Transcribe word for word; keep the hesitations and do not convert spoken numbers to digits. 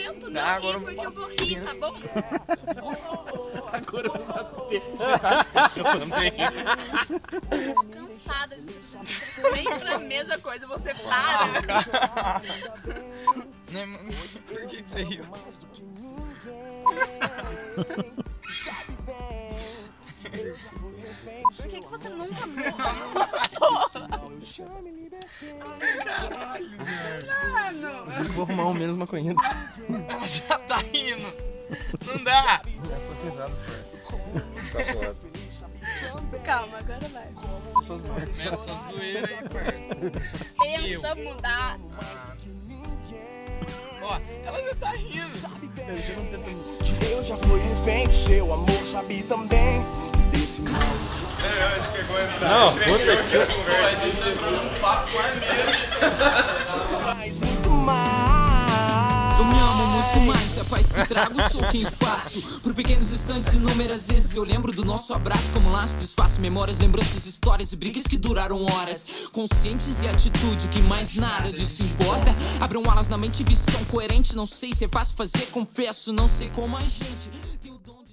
tento não Tá, rir, agora porque eu eu vou rir, tá bom? Agora eu vou bater. Eu tô cansada de ser sempre a mesma coisa, você para. Né, mano? Por que que você riu? Por que que você nunca morre? Caralho, Mano! Vou arrumar um menos maconheiro. ela já tá rindo. Não dá. Essas risadas, parça. Tá suave. Calma, agora vai. Suas mortes. Começa a zoeira aí, parça. Tenta mudar. Ó, ela já tá rindo. Eu já fui refém do seu amor, sabe também desse mal. Não, puta que Pô, a gente entrou num papo com armeiro. Mas muito mais. Eu me amo muito mais, a paz que trago sou quem faço. Por pequenos instantes, inúmeras vezes eu lembro do nosso abraço. Como laço, desfaço memórias, lembranças, histórias e brigas que duraram horas. Conscientes e atitude, que mais nada disso importa. Abram alas na mente e visão coerente. Não sei se é fácil fazer, confesso. Não sei como a gente tem o dom de...